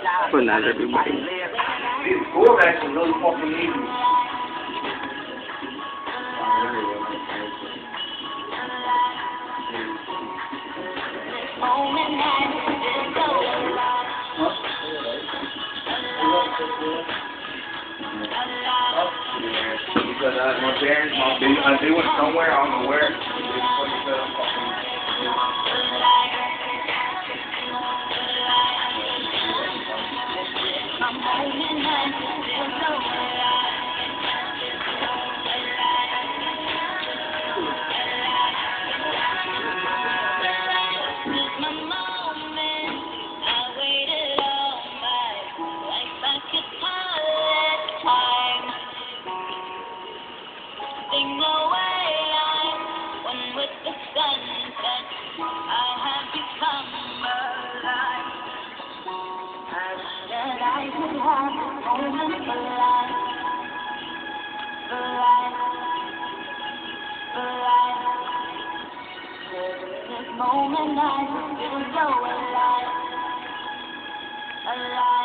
Putting out everybody. These quarterbacks are really fucking easy. Because my parents, they went somewhere, I don't know where. Moment I feel so alive, alive.